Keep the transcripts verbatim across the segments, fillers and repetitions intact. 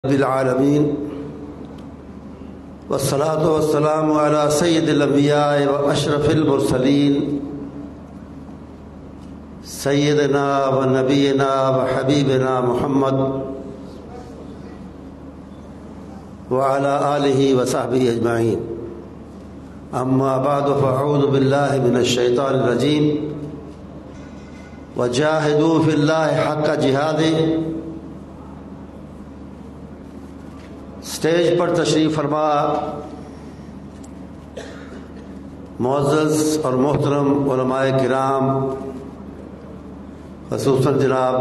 رب العالمین والصلاة والسلام علی سید الانبیاء و اشرف المرسلین سیدنا و نبینا و حبیبنا محمد وعلی آلہ و صحبہ اجمعین. اما بعد فاعوذ باللہ من الشیطان الرجیم وجاہدوا فی اللہ حق جہادہ. اسٹیج پر تشریف فرما معزز اور محترم علماء کرام، خصوصاً جناب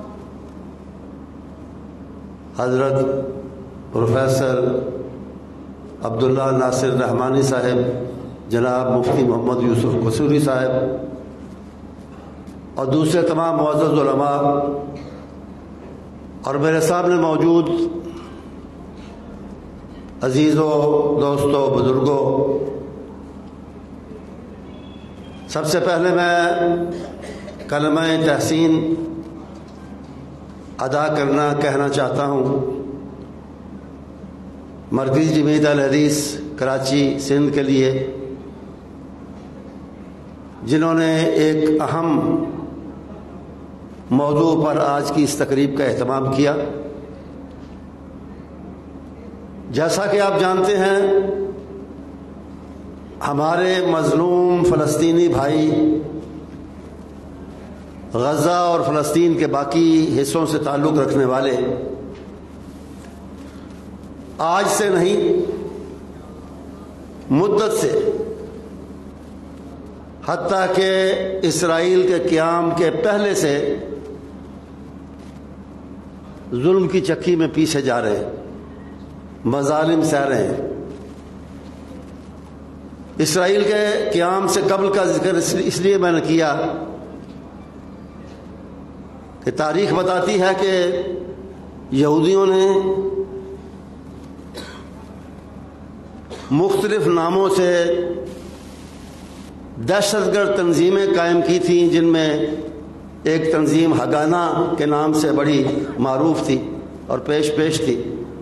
حضرت پروفیسر عبداللہ ناصر رحمانی صاحب، جناب مفتی محمد یوسف قصوری صاحب اور دوسرے تمام معزز علماء، اور میرے سامنے موجود عزیزوں، دوستوں، بزرگوں، سب سے پہلے میں کلمہ تحسین ادا کرنا کہنا چاہتا ہوں مرکزی جمعیت الحدیث کراچی سندھ کے لیے، جنہوں نے ایک اہم موضوع پر آج کی اس تقریب کا اہتمام کیا. جیسا کہ آپ جانتے ہیں، ہمارے مظلوم فلسطینی بھائی غزہ اور فلسطین کے باقی حصوں سے تعلق رکھنے والے آج سے نہیں، مدت سے، حتیٰ کہ اسرائیل کے قیام کے پہلے سے ظلم کی چکی میں پیچھے جا رہے ہیں، مظالم سہ رہے ہیں. اسرائیل کے قیام سے قبل کا ذکر اس لیے میں نے کیا کہ تاریخ بتاتی ہے کہ یہودیوں نے مختلف ناموں سے دہشت گرد تنظیمیں قائم کی تھیں، جن میں ایک تنظیم ہگانا کے نام سے بڑی معروف تھی اور پیش پیش تھی.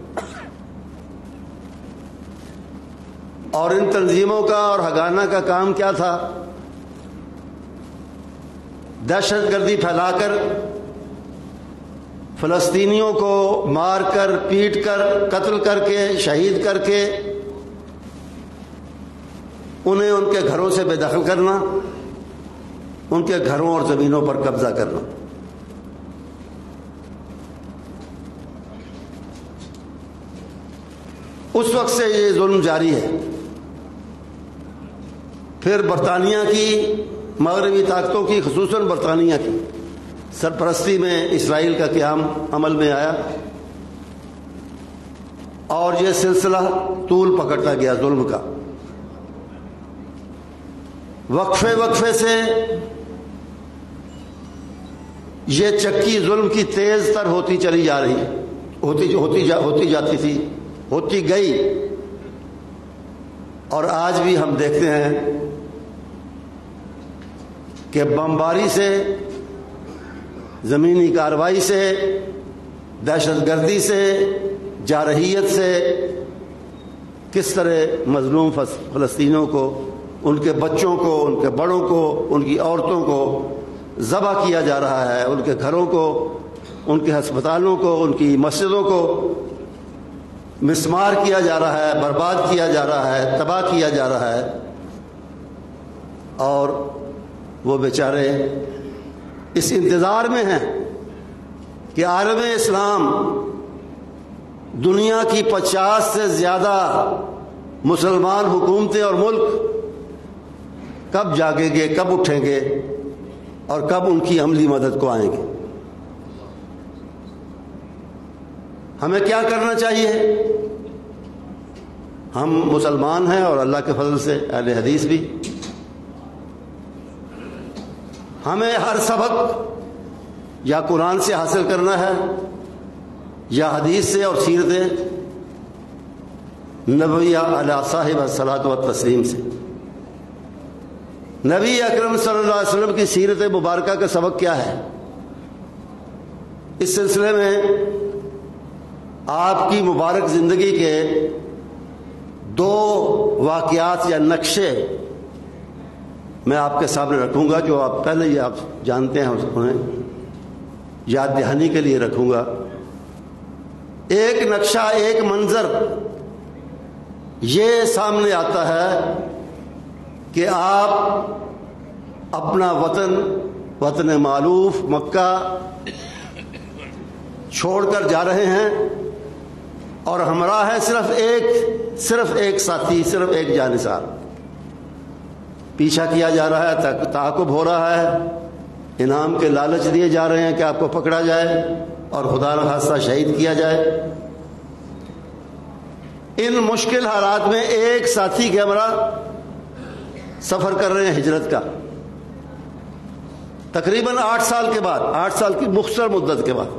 اور ان تنظیموں کا اور ہگانا کا کام کیا تھا؟ دہشت گردی پھیلا کر فلسطینیوں کو مار کر، پیٹ کر، قتل کر کے، شہید کر کے انہیں ان کے گھروں سے بے دخل کرنا، ان کے گھروں اور زمینوں پر قبضہ کرنا. اس وقت سے یہ ظلم جاری ہے. پھر برطانیہ کی، مغربی طاقتوں کی، خصوصاً برطانیہ کی سرپرستی میں اسرائیل کا قیام عمل میں آیا اور یہ سلسلہ طول پکڑتا گیا ظلم کا. وقفے وقفے سے یہ چکی ظلم کی تیز تر ہوتی چلی جا رہی ہوتی ہوتی جا ہوتی جاتی تھی، ہوتی گئی. اور آج بھی ہم دیکھتے ہیں کہ بمباری سے، زمینی کارروائی سے، دہشت گردی سے، جارحیت سے کس طرح مظلوم فلسطینیوں کو، ان کے بچوں کو، ان کے بڑوں کو، ان کی عورتوں کو ذبح کیا جا رہا ہے، ان کے گھروں کو، ان کے ہسپتالوں کو، ان کی مسجدوں کو مسمار کیا جا رہا ہے، برباد کیا جا رہا ہے، تباہ کیا جا رہا ہے. اور وہ بیچارے اس انتظار میں ہیں کہ عالم اسلام، دنیا کی پچاس سے زیادہ مسلمان حکومتیں اور ملک کب جاگیں گے، کب اٹھیں گے اور کب ان کی عملی مدد کو آئیں گے. ہمیں کیا کرنا چاہیے؟ ہم مسلمان ہیں اور اللہ کے فضل سے اہل حدیث بھی. ہمیں ہر سبق یا قرآن سے حاصل کرنا ہے یا حدیث سے اور سیرت نبویہ علیہ صاحب الصلاۃ والتسلیم سے. نبی اکرم صلی اللہ علیہ وسلم کی سیرت مبارکہ کا سبق کیا ہے؟ اس سلسلے میں آپ کی مبارک زندگی کے دو واقعات یا نقشے میں آپ کے سامنے رکھوں گا، جو آپ پہلے ہی آپ جانتے ہیں، انہیں یاد دہانی کے لیے رکھوں گا۔ ایک نقشہ، ایک منظر یہ سامنے آتا ہے کہ آپ اپنا وطن وطن معروف مکہ چھوڑ کر جا رہے ہیں، اور ہمراہ ہے صرف ایک صرف ایک ساتھی، صرف ایک جانثار۔ پیچھا کیا جا رہا ہے، تعاقب ہو رہا ہے، انعام کے لالچ دیے جا رہے ہیں کہ آپ کو پکڑا جائے اور خدا نہ خواستہ شہید کیا جائے۔ ان مشکل حالات میں ایک ساتھی کے ہمراہ سفر کر رہے ہیں ہجرت کا، تقریباً آٹھ سال کے بعد، آٹھ سال کی مختصر مدت کے بعد۔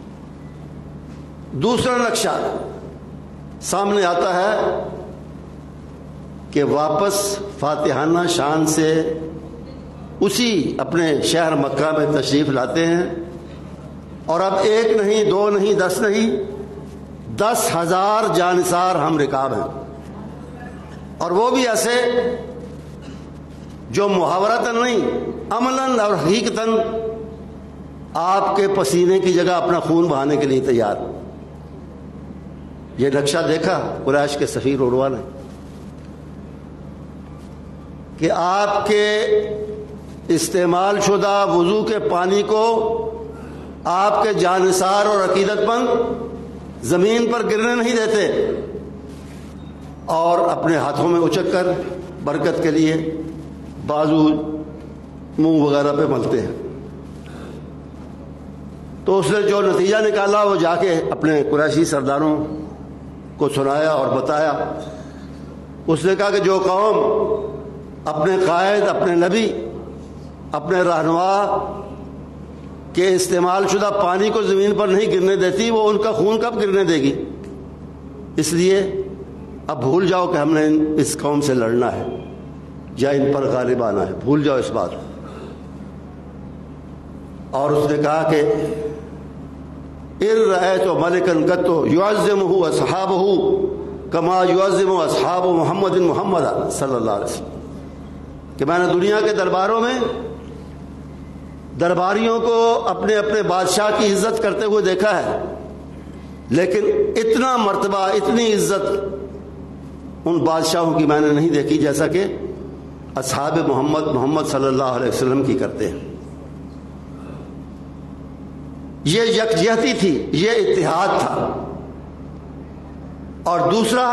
دوسرا نقشہ سامنے آتا ہے کہ واپس فاتحانہ شان سے اسی اپنے شہر مکہ میں تشریف لاتے ہیں، اور اب ایک نہیں، دو نہیں، دس نہیں، دس ہزار جانثار ہم رکاب ہیں، اور وہ بھی ایسے جو محاورتاً نہیں، عملاً اور حقیقتاً آپ کے پسینے کی جگہ اپنا خون بہانے کے لیے تیار۔ یہ نقشہ دیکھا قریش کے سفیر عروہ نے کہ آپ کے استعمال شدہ وضو کے پانی کو آپ کے جانثار اور عقیدت مند زمین پر گرنے نہیں دیتے، اور اپنے ہاتھوں میں اچک کر برکت کے لیے بازو، منہ وغیرہ پہ ملتے ہیں۔ تو اس نے جو نتیجہ نکالا وہ جا کے اپنے قریشی سرداروں کو سنایا اور بتایا۔ اس نے کہا کہ جو قوم اپنے قائد، اپنے نبی، اپنے رہنما کے استعمال شدہ پانی کو زمین پر نہیں گرنے دیتی، وہ ان کا خون کب گرنے دے گی؟ اس لیے اب بھول جاؤ کہ ہم نے اس قوم سے لڑنا ہے یا ان پر غالب آنا ہے، بھول جاؤ اس بات۔ اور اس نے کہا کہ اِن رأیت ملکا قط یعظمہ اصحابہ کما یعظم اصحاب محمد محمد صلی اللہ علیہ وسلم، کہ میں نے دنیا کے درباروں میں درباریوں کو اپنے اپنے بادشاہ کی عزت کرتے ہوئے دیکھا ہے، لیکن اتنا مرتبہ، اتنی عزت ان بادشاہوں کی میں نے نہیں دیکھی جیسا کہ اصحاب محمد محمد صلی اللہ علیہ وسلم کی کرتے ہیں۔ یہ یکجہتی تھی، یہ اتحاد تھا۔ اور دوسرا،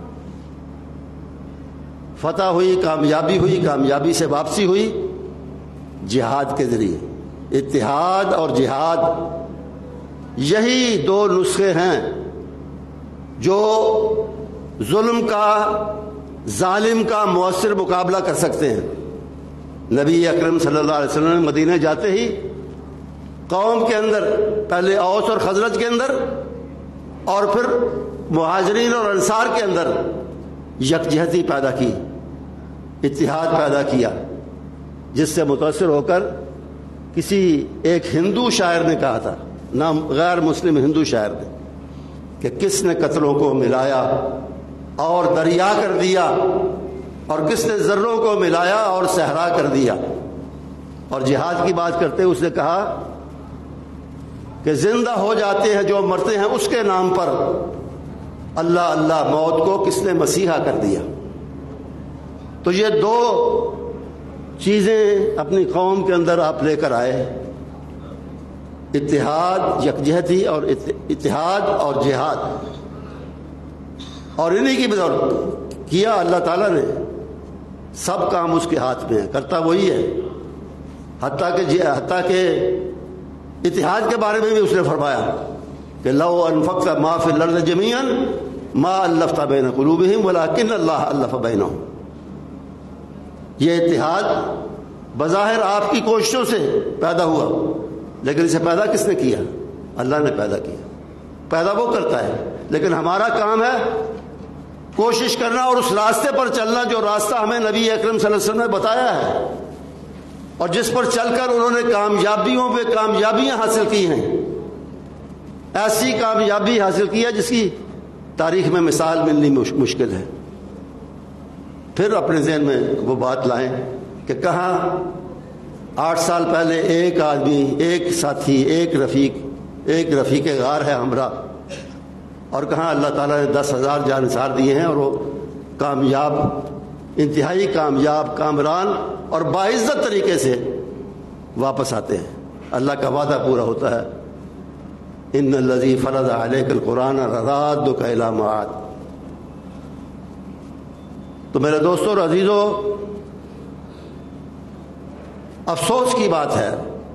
فتح ہوئی، کامیابی ہوئی، کامیابی سے واپسی ہوئی جہاد کے ذریعے۔ اتحاد اور جہاد یہی دو نسخے ہیں جو ظلم کا، ظالم کا مؤثر مقابلہ کر سکتے ہیں۔ نبی اکرم صلی اللہ علیہ وسلم مدینہ جاتے ہی قوم کے اندر، پہلے اوس اور خزرج کے اندر اور پھر مہاجرین اور انصار کے اندر یکجہتی پیدا کی، اتحاد پیدا کیا، جس سے متاثر ہو کر کسی ایک ہندو شاعر نے کہا تھا، نہ غیر مسلم ہندو شاعر نے، کہ کس نے قتلوں کو ملایا اور دریا کر دیا، اور کس نے ذروں کو ملایا اور صحرا کر دیا۔ اور جہاد کی بات کرتے اس نے کہا کہ زندہ ہو جاتے ہیں جو مرتے ہیں اس کے نام پر، اللہ اللہ موت کو کس نے مسیحا کر دیا۔ تو یہ دو چیزیں اپنی قوم کے اندر آپ لے کر آئے، اتحاد، یکجہتی اور اتحاد اور جہاد، اور انہی کی بدولت کیا اللہ تعالیٰ نے۔ سب کام اس کے ہاتھ میں ہے، کرتا وہی ہے۔ حتیٰ کہ حتیٰ کہ اتحاد کے بارے میں بھی اس نے فرمایا کہ لو انفقت ما فی الارض جمیعا ما الفت بین قلوبہم ولکن اللہ الف بینہم۔ یہ اتحاد بظاہر آپ کی کوششوں سے پیدا ہوا، لیکن اسے پیدا کس نے کیا؟ اللہ نے پیدا کیا۔ پیدا وہ کرتا ہے، لیکن ہمارا کام ہے کوشش کرنا اور اس راستے پر چلنا جو راستہ ہمیں نبی اکرم صلی اللہ علیہ وسلم نے بتایا ہے، اور جس پر چل کر انہوں نے کامیابیوں پہ کامیابیاں حاصل کی ہیں۔ ایسی کامیابی حاصل کی ہے جس کی تاریخ میں مثال ملنی مشکل ہے۔ پھر اپنے ذہن میں وہ بات لائیں کہ کہاں آٹھ سال پہلے ایک آدمی، ایک ساتھی، ایک رفیق ایک رفیق غار ہے ہمراہ، اور کہاں اللہ تعالیٰ نے دس ہزار جانثار دیے ہیں اور وہ کامیاب، انتہائی کامیاب، کامران اور باعزت طریقے سے واپس آتے ہیں۔ اللہ کا وعدہ پورا ہوتا ہے، ان الذی فرض علیک القرآن لرادک الی معاد۔ تو میرے دوستوں اور عزیزوں، افسوس کی بات ہے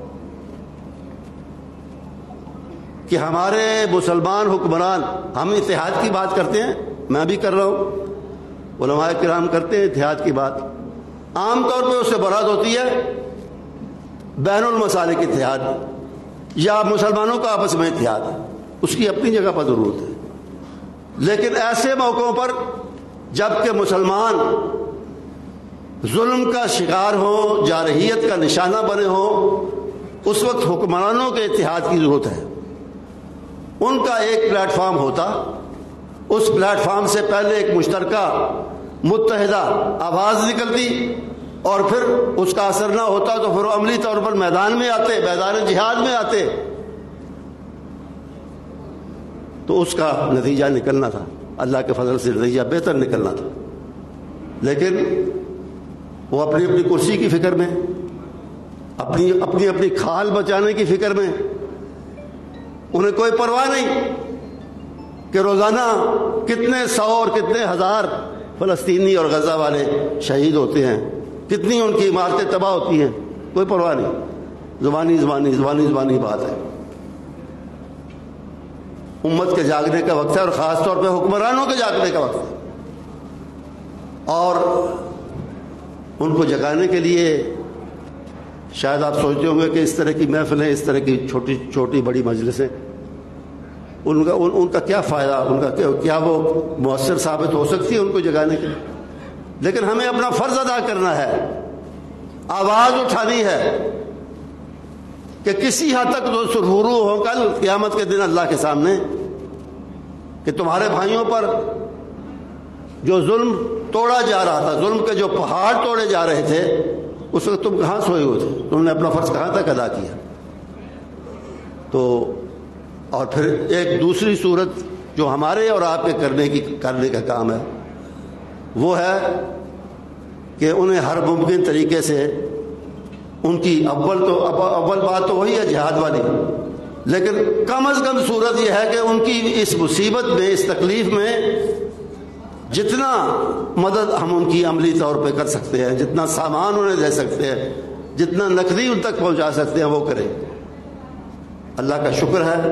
کہ ہمارے مسلمان حکمران، ہم اتحاد کی بات کرتے ہیں، میں بھی کر رہا ہوں، علماء کرام کرتے ہیں اتحاد کی بات، عام طور پہ اس سے مراد ہوتی ہے بین المسالک اتحاد یا مسلمانوں کا آپس میں اتحاد، اس کی اپنی جگہ پر ضرورت ہے، لیکن ایسے موقعوں پر جب کہ مسلمان ظلم کا شکار ہوں، جارحیت کا نشانہ بنے ہوں، اس وقت حکمرانوں کے اتحاد کی ضرورت ہے۔ ان کا ایک پلیٹ فارم ہوتا، اس پلیٹ فارم سے پہلے ایک مشترکہ متحدہ آواز نکلتی، اور پھر اس کا اثر نہ ہوتا تو پھر عملی طور پر میدان میں آتے، میدان جہاد میں آتے، تو اس کا نتیجہ نکلنا تھا، اللہ کے فضل سے نتیجہ بہتر نکلنا تھا، لیکن وہ اپنی اپنی کرسی کی فکر میں، اپنی اپنی اپنی کھال بچانے کی فکر میں، انہیں کوئی پرواہ نہیں کہ روزانہ کتنے سو اور کتنے ہزار فلسطینی اور غزہ والے شہید ہوتے ہیں، کتنی ان کی عمارتیں تباہ ہوتی ہیں، کوئی پرواہ نہیں، زبانی زبانی زبانی زبانی بات ہے۔ امت کے جاگنے کا وقت ہے، اور خاص طور پہ حکمرانوں کے جاگنے کا وقت ہے، اور ان کو جگانے کے لیے شاید آپ سوچتے ہوں گے کہ اس طرح کی محفلیں، اس طرح کی چھوٹی چھوٹی بڑی مجلسیں، ان کا ان, ان کا کیا فائدہ، ان کا کیا, کیا وہ مؤثر ثابت ہو سکتی ہے ان کو جگانے کے لیے؟ لیکن ہمیں اپنا فرض ادا کرنا ہے، آواز اٹھانی ہے کہ کسی حد تک تو سرخرو ہو کل قیامت کے دن اللہ کے سامنے کہ تمہارے بھائیوں پر جو ظلم توڑا جا رہا تھا، ظلم کے جو پہاڑ توڑے جا رہے تھے، اس وقت تم کہاں سوئے ہوئے تھے، تم نے اپنا فرض کہاں تک ادا کیا؟ تو اور پھر ایک دوسری صورت جو ہمارے اور آپ کے کرنے کی کرنے کا کام ہے، وہ ہے کہ انہیں ہر ممکن طریقے سے ان کی اول تو اول بات تو وہی ہے جہاد والی، لیکن کم از کم صورت یہ ہے کہ ان کی اس مصیبت میں، اس تکلیف میں جتنا مدد ہم ان کی عملی طور پہ کر سکتے ہیں، جتنا سامان انہیں دے سکتے ہیں، جتنا نقدی ان تک پہنچا سکتے ہیں، وہ کریں۔ اللہ کا شکر ہے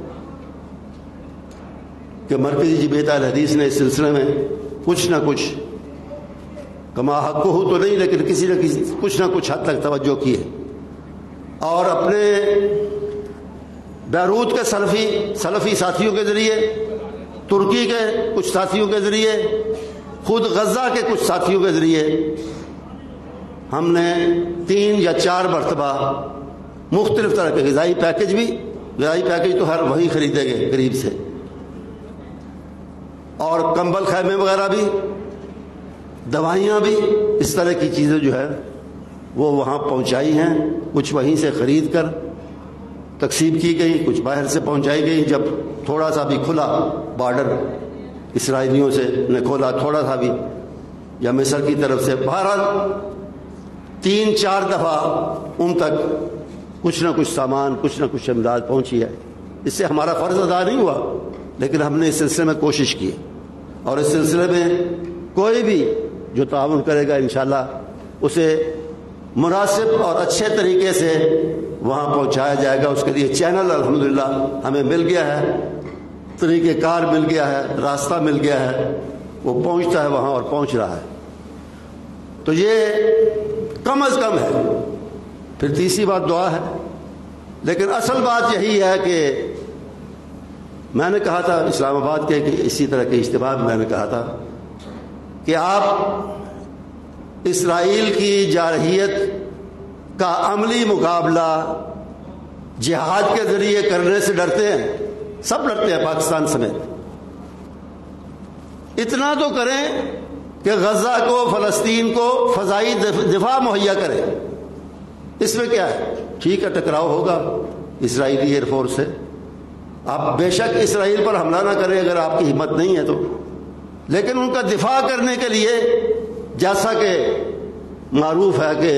کہ مرکزی جمعیت اہل حدیث نے اس سلسلے میں کچھ نہ کچھ، کما حق ہو تو نہیں، لیکن کسی نہ کسی کچھ نہ کچھ حد تک توجہ کی ہے، اور اپنے بیروت کے سلفی سلفی ساتھیوں کے ذریعے، ترکی کے کچھ ساتھیوں کے ذریعے، خود غزہ کے کچھ ساتھیوں کے ذریعے ہم نے تین یا چار مرتبہ مختلف طرح کے غذائی پیکج بھی غذائی پیکج تو ہر وہی خریدے گئے قریب سے، اور کمبل خیمے وغیرہ بھی، دوائیاں بھی، اس طرح کی چیزیں جو ہے وہ وہاں پہنچائی ہیں، کچھ وہیں سے خرید کر تقسیم کی گئی، کچھ باہر سے پہنچائی گئی، جب تھوڑا سا بھی کھلا بارڈر اسرائیلیوں سے نے کھولا تھوڑا سا بھی، یا مصر کی طرف سے، بہرحال تین چار دفعہ ان تک کچھ نہ کچھ سامان، کچھ نہ کچھ امداد پہنچی ہے۔ اس سے ہمارا فرض ادا نہیں ہوا، لیکن ہم نے اس سلسلے میں کوشش کی، اور اس سلسلے میں کوئی بھی جو تعاون کرے گا انشاءاللہ اسے مناسب اور اچھے طریقے سے وہاں پہنچایا جائے گا۔ اس کے لیے چینل الحمدللہ ہمیں مل گیا ہے، طریقہ کار مل گیا ہے، راستہ مل گیا ہے، وہ پہنچتا ہے وہاں اور پہنچ رہا ہے۔ تو یہ کم از کم ہے۔ پھر تیسری بات دعا ہے، لیکن اصل بات یہی ہے کہ میں نے کہا تھا اسلام آباد کے اسی طرح کے اجتماع میں میں نے کہا تھا کہ آپ اسرائیل کی جارحیت کا عملی مقابلہ جہاد کے ذریعے کرنے سے ڈرتے ہیں، سب لڑتے ہیں پاکستان سمیت. اتنا تو کریں کہ غزہ کو، فلسطین کو فضائی دفاع مہیا کریں. اس میں کیا ہے؟ ٹھیک ہے ٹکراؤ ہوگا اسرائیلی ایئر فورس سے، آپ بے شک اسرائیل پر حملہ نہ کریں اگر آپ کی ہمت نہیں ہے تو، لیکن ان کا دفاع کرنے کے لیے جیسا کہ معروف ہے کہ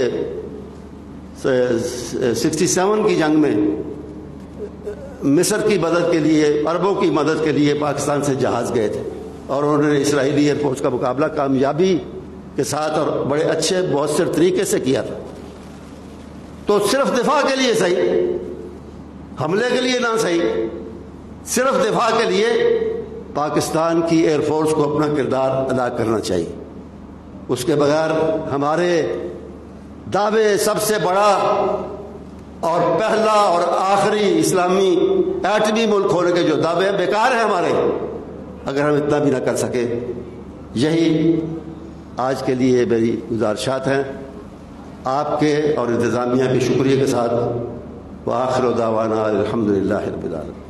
سکسٹی سیون کی جنگ میں مصر کی مدد کے لیے، عربوں کی مدد کے لیے پاکستان سے جہاز گئے تھے اور انہوں نے اسرائیلی ایئر فورس کا مقابلہ کامیابی کے ساتھ اور بڑے اچھے مؤثر طریقے سے کیا تھا. تو صرف دفاع کے لیے صحیح، حملے کے لیے نہ صحیح، صرف دفاع کے لیے پاکستان کی ایئر فورس کو اپنا کردار ادا کرنا چاہیے. اس کے بغیر ہمارے دعوے سب سے بڑا اور پہلا اور آخری اسلامی ایٹمی ملک ہونے کے جو دعوے ہیں بیکار ہیں ہمارے، اگر ہم اتنا بھی نہ کر سکے. یہی آج کے لیے میری گزارشات ہیں. آپ کے اور انتظامیہ کے شکریہ کے ساتھ وآخر دعوانا الحمدللہ رب العالمین.